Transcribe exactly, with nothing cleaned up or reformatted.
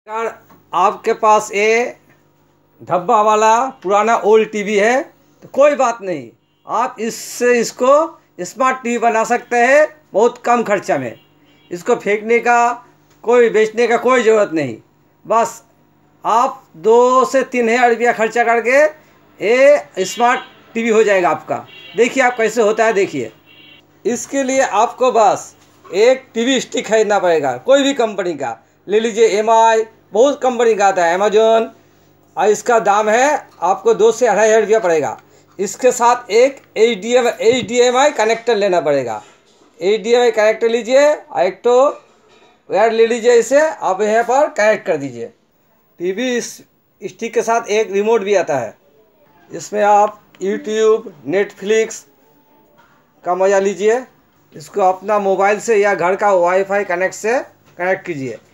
यार आपके पास ये धब्बा वाला पुराना ओल्ड टीवी है तो कोई बात नहीं, आप इससे इसको स्मार्ट टीवी बना सकते हैं बहुत कम खर्चा में। इसको फेंकने का कोई बेचने का कोई ज़रूरत नहीं, बस आप दो से तीन हज़ार रुपया खर्चा करके ये स्मार्ट टीवी हो जाएगा आपका। देखिए आप कैसे होता है, देखिए। इसके लिए आपको बस एक टीवी स्टिक खरीदना पड़ेगा, कोई भी कंपनी का ले लीजिए। एम आई बहुत कंपनी का आता है, अमेजोन, और इसका दाम है आपको दो से अढ़ाई हज़ार रुपया पड़ेगा। इसके साथ एक H D M H D M I connector लेना पड़ेगा। H D M I connector लीजिए और एक तो वायर ले लीजिए, इसे आप यहाँ पर कनेक्ट कर दीजिए। टीवी स्टिक के साथ एक रिमोट भी आता है, इसमें आप यूट्यूब, नेटफ्लिक्स का मज़ा लीजिए। इसको अपना मोबाइल से या घर का वाईफाई कनेक्ट से कनेक्ट कीजिए।